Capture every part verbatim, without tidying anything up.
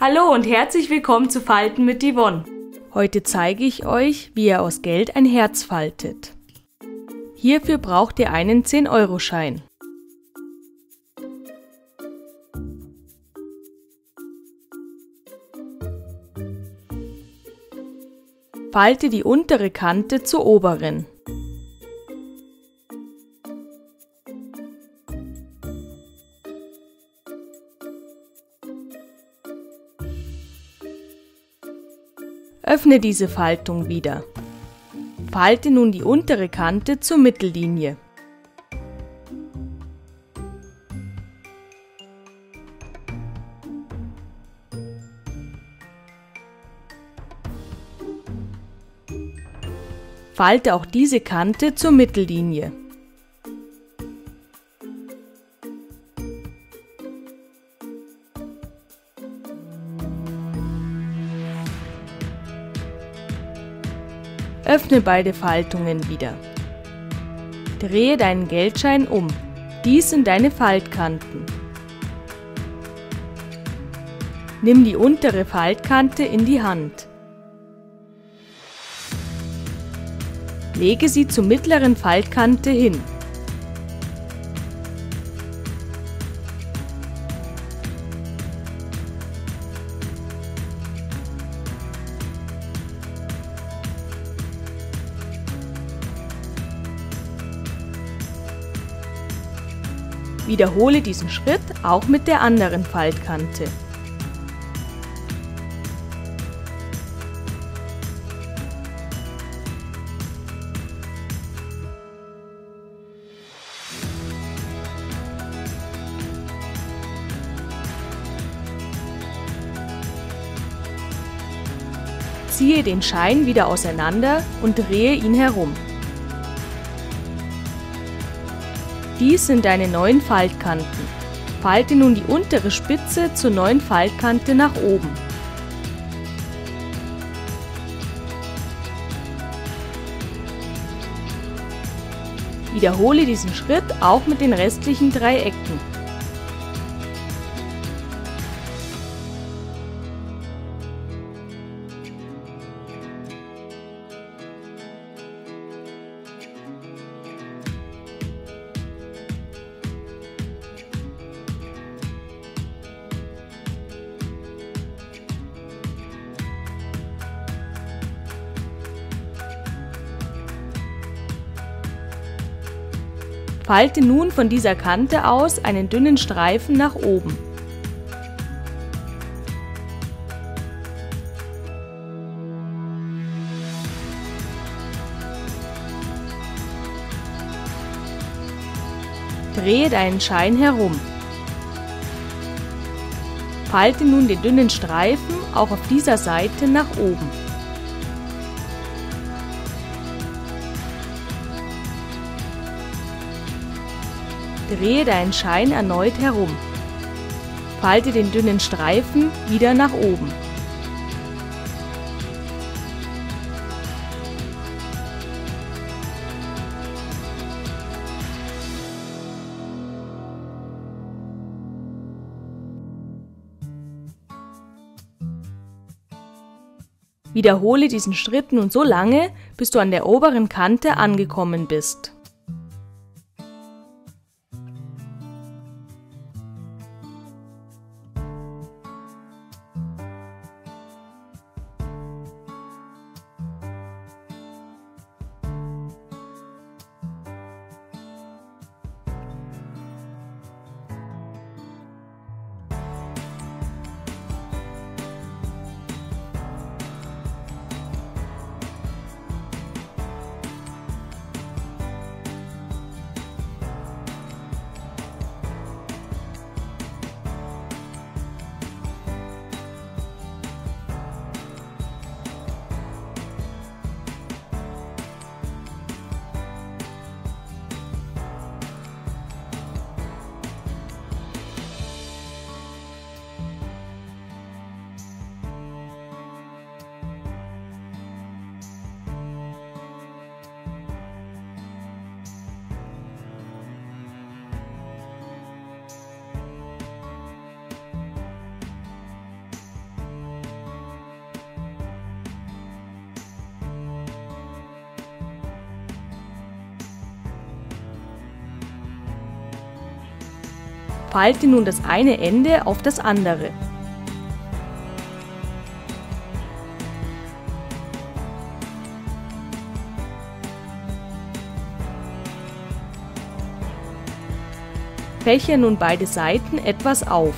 Hallo und herzlich willkommen zu Falten mit Yvonne. Heute zeige ich euch, wie ihr aus Geld ein Herz faltet. Hierfür braucht ihr einen zehn Euro Schein. Falte die untere Kante zur oberen. Öffne diese Faltung wieder. Falte nun die untere Kante zur Mittellinie. Falte auch diese Kante zur Mittellinie. Öffne beide Faltungen wieder. Drehe deinen Geldschein um. Dies sind deine Faltkanten. Nimm die untere Faltkante in die Hand. Lege sie zur mittleren Faltkante hin. Wiederhole diesen Schritt auch mit der anderen Faltkante. Ziehe den Schein wieder auseinander und drehe ihn herum. Dies sind deine neuen Faltkanten. Falte nun die untere Spitze zur neuen Faltkante nach oben. Wiederhole diesen Schritt auch mit den restlichen drei Ecken. Falte nun von dieser Kante aus einen dünnen Streifen nach oben. Drehe deinen Schein herum. Falte nun den dünnen Streifen auch auf dieser Seite nach oben. Drehe deinen Schein erneut herum. Falte den dünnen Streifen wieder nach oben. Wiederhole diesen Schritt nun so lange, bis du an der oberen Kante angekommen bist. Falte nun das eine Ende auf das andere. Fächer nun beide Seiten etwas auf.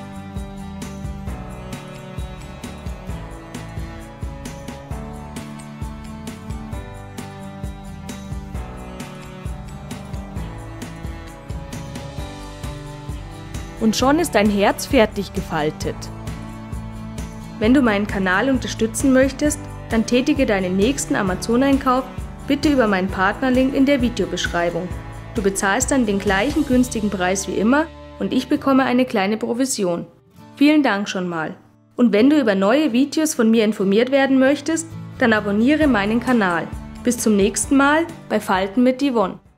Und schon ist dein Herz fertig gefaltet. Wenn du meinen Kanal unterstützen möchtest, dann tätige deinen nächsten Amazon-Einkauf bitte über meinen Partnerlink in der Videobeschreibung. Du bezahlst dann den gleichen günstigen Preis wie immer und ich bekomme eine kleine Provision. Vielen Dank schon mal. Und wenn du über neue Videos von mir informiert werden möchtest, dann abonniere meinen Kanal. Bis zum nächsten Mal bei Falten mit Yvonne.